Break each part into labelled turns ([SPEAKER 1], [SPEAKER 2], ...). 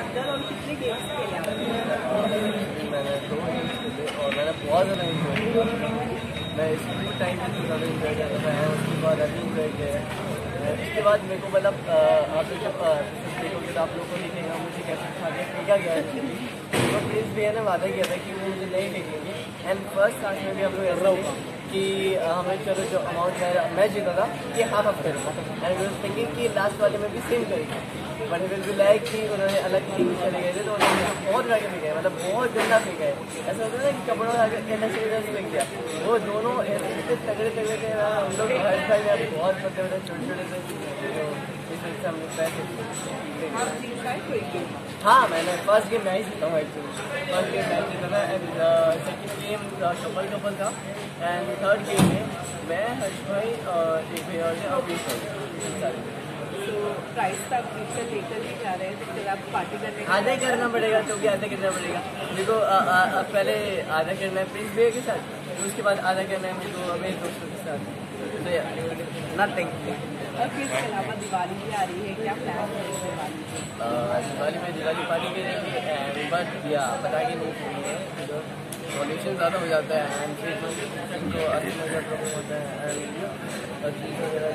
[SPEAKER 1] अंदर और कितने गेम्स खेले आपने?
[SPEAKER 2] मैंने 2 गेम्स खेले और मैंने बहुत ज़्यादा इंजॉय किया। मैं स्कूल टाइम में भी ज़्यादा इंजॉय करता था, उसके बाद अभी इंजॉय किया है। उसके बाद मेरे को मतलब आप लोग जब देखोगे तो आप लोग को दिखेगा मुझे कैसे खाने फेंका गया है। तो प्लीज़ भैया ने वादा किया था कि वो मुझे नहीं फेंकेंगे। एंड फर्स्ट क्लास में भी हम लोग ऐसा हुआ कि हमें चलो जो अमाउंट मैं जीता था कि हाफ ऑफ करूँगा। एंड वी वाज थिंकिंग कि लास्ट वाले में भी सेम करेंगे, बट विल बी लाइक कि उन्होंने अलग टीम चले गए थे तो उन्होंने बहुत गाड़ी फेंका है, मतलब बहुत गंदा फेंका है। ऐसा होता है ना कि कपड़ों का इंडस्ट्री फेंक दिया। वो दोनों इतने तगड़े तगड़े थे ना, हम लोग हर भाई में बहुत छोटे छोटे से जो इस वजह से हम लोग पैसे। हाँ, मैंने फर्स्ट गेम मैं ही जीता हूँ एक्चुअली। फर्स्ट गेम मैं जीता था एंड सेकेंड गेम कपल था एंड थर्ड गेम में मैं हर्ष भाई एक भैया और अभी
[SPEAKER 1] प्राइस का फ्यूचर लेकर भी जा रहे हैं तो फिर आप पार्टी करने
[SPEAKER 2] आधा ही करना पड़ेगा, क्योंकि आधा करना पड़ेगा देखो। पहले आधा करना है प्रिंस भैया के साथ, उसके बाद आधा करना है मेरे को मेरे दोस्तों के साथ। तो नथिंग।
[SPEAKER 1] और फिर इसके अलावा दिवाली भी आ रही है, क्या प्लान है
[SPEAKER 2] दिवाली में दिवाली पार्टी करेंगे एंड बट या पटाखे नहीं छोड़ेंगे, तो पॉल्यूशन ज़्यादा हो जाता है एंड फिर उनको 80,000 प्रॉब्लम होता है एंड चीज़ वगैरह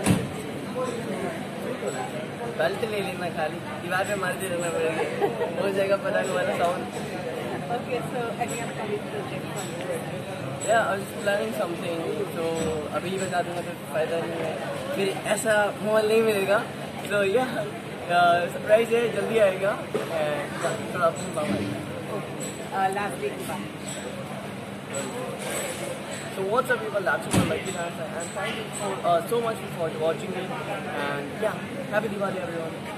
[SPEAKER 2] बेल्ट ले लेना, खाली दीवार पे मारते रहना पड़ेगा, हो जाएगा पटाखे वाला sound.
[SPEAKER 1] Okay, so any upcoming projects on your end?
[SPEAKER 2] Yeah, I was planning something, so अभी बता दूंगा तो फ़ायदा नहीं है, फिर ऐसा माहौल नहीं मिलेगा। तो यह सरप्राइज है, जल्दी आएगा थोड़ा अपनी बात आएगा।
[SPEAKER 1] Last week बात।
[SPEAKER 2] So what's up people, that's all Lucky Dance and thank you so much for watching me and yeah, happy Diwali everyone.